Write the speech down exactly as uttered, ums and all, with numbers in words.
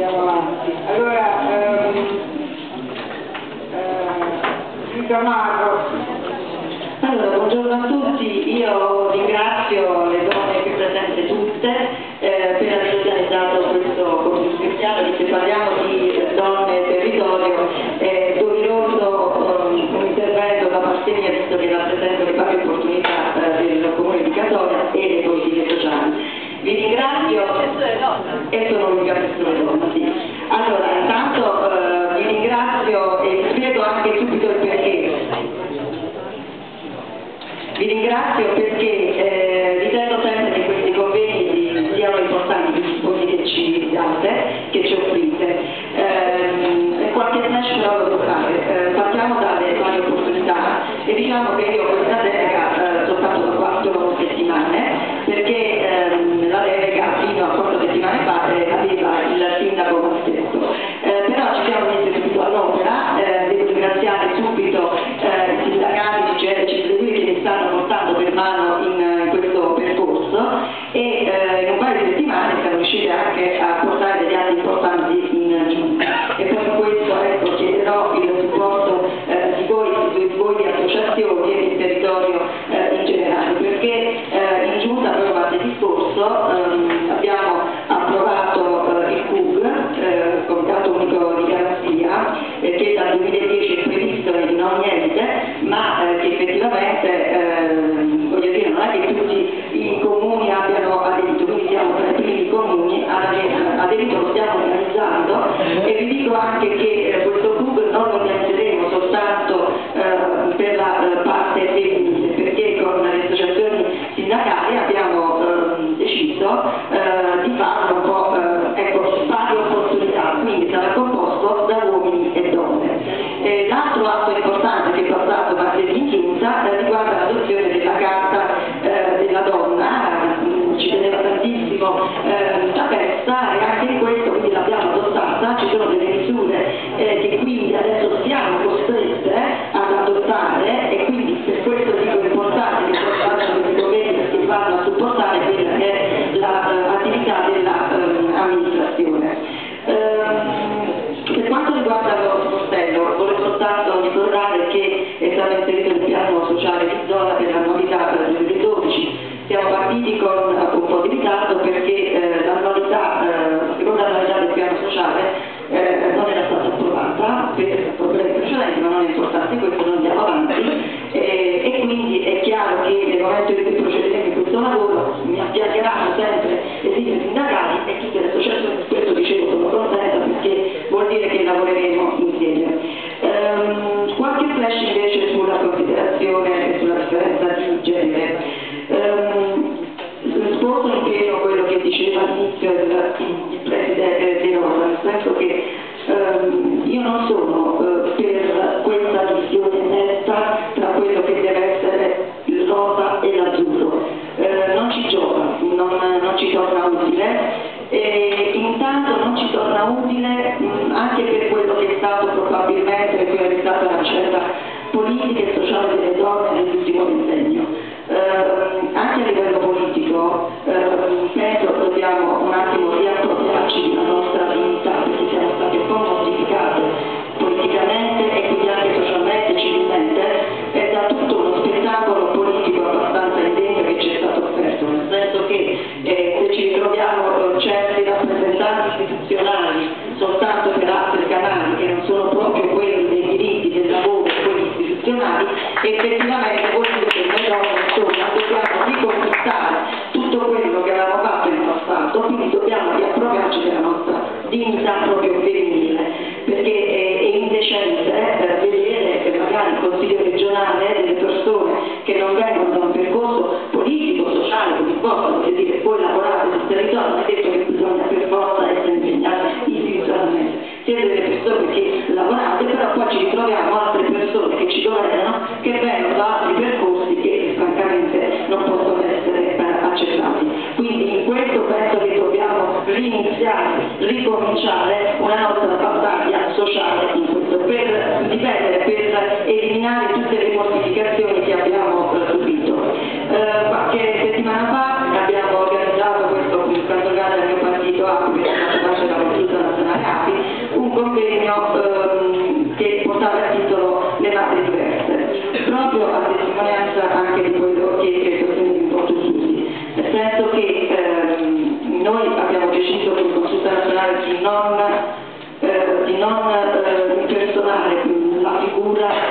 andiamo avanti. Allora, ehm, eh, allora, buongiorno a tutti, io ringrazio le donne qui presenti tutte eh, per aver organizzato questo corso speciale, perché parliamo di donne e territorio, è doveroso um, un intervento da parte mia, visto che rappresento le pari opportunità eh, del Comune di Catania e le politiche sociali. Vi ringrazio, e sono l'unica persona donna, sì. Allora, intanto eh, vi ringrazio e vi spiego anche subito il perché. Vi ringrazio perché eh, ritengo sempre che questi convegni siano importanti, gli spunti che ci date, che ci offrite. Eh, qualche flash però lo devo fare. Eh, partiamo dalle varie opportunità e diciamo che io questa delega eh, soltanto da quattro settimane, perché ehm, la delega fino a quattro settimane fa eh, aveva il sindaco Massetto. Eh, però ci siamo messi subito all'opera, eh, devo ringraziare subito eh, i sindacati di G R C che mi stanno portando per mano in, in questo percorso e eh, in un paio di settimane siamo riusciti anche a portare degli atti importanti in giunta e per questo ecco, chiederò il supporto eh, di voi, di voi di associazioni e del territorio eh, in generale, perché eh, in giunta proprio martedì scorso ehm, abbiamo approvato eh, il C U G, eh, Comitato Unico di Garanzia, eh, che dal duemiladieci è previsto e non niente, ma eh, che effettivamente eh, voglio dire, non è che tutti i comuni abbiano aderito, quindi siamo tra i primi comuni ad aver aderito, lo stiamo organizzando e vi dico anche che eh, questo C U G non lo organizzeremo soltanto eh, per la eh, parte femminile, perché con le associazioni sindacali abbiamo eh, deciso eh, di farlo un po' eh, ecco, pari opportunità, quindi sarà composto da uomini e donne. Eh, l'altro atto importante che è passato martedì in giunta eh, riguarda l'adozione della carta eh, della donna, eh, ci teneva tantissimo eh, la festa e anche in questo quindi l'abbiamo adottata, ci sono delle misure eh, che quindi adesso siamo costrette ad adottare e quindi per questo dico è importante che si facciano questi convegni perché vanno a supportare quella che è l'attività dell'amministrazione. Per quanto riguarda lo sportello, volevo soltanto ricordare che è stato inserito il piano sociale di zona per la novità per il duemiladodici. Siamo partiti con un po' di ritardo perché eh, l'annualità, eh, la seconda annualità del piano sociale eh, non era stata approvata per problemi precedenti, ma non è importante, questo non andiamo avanti e, e quindi è chiaro che nel momento in cui procederemo in questo lavoro mi affiancheranno sempre le sigle sindacali e tutte le associazioni, per questo dicevo sono contenta perché vuol dire che lavoreremo insieme. Um, qualche flash invece sulla considerazione e sulla differenza di genere. Um, sposo in pieno quello che diceva all'inizio il, il Presidente De Rosa, nel senso che um, io non sono uh, per questa divisione netta tra quello che deve essere il rosa e l'azzurro, uh, non ci gioca, non, non ci torna utile. E intanto non ci torna utile mh, anche per quello che è stato probabilmente quello che è stata la scelta politica e sociale delle donne nell'ultimo ventennio. Eh, anche a livello politico eh, penso che dobbiamo un attimo riappropriarci di una nostra dignità perché siamo state un po' mortificate politicamente e quindi anche socialmente, civilmente, è da tutto uno spettacolo politico abbastanza indegno che ci è stato offerto, nel senso che eh, se ci ritroviamo eh, certi rappresentanti istituzionali soltanto per altri canali che non sono proprio quelli dei diritti, del lavoro, quelli istituzionali, effettivamente vuol dire che noi donne insomma dobbiamo riconquistare tutto quello che avevamo fatto in passato, quindi dobbiamo riappropriarci della nostra dignità proprio femminile, perché è, è indecente eh, vedere che magari il Consiglio regionale delle persone che non vengono da un percorso politico, sociale, come possa, voglio dire, poi lavorare sul territorio, non è detto che bisogna per forza essere impegnati istituzionalmente, siete delle persone che lavorate, però poi ci ritroviamo altre persone che ci governano, che vengono da altri percorsi che francamente non possono essere eh, accettati. Quindi in questo penso che dobbiamo riniziare, ricominciare una nostra battaglia sociale in questo, per difendere, per eliminare tutte le mortificazioni che abbiamo eh, subito. Eh, qualche settimana fa abbiamo organizzato questo, per quanto riguarda il mio partito, A, che è la Consulta Nazionale cura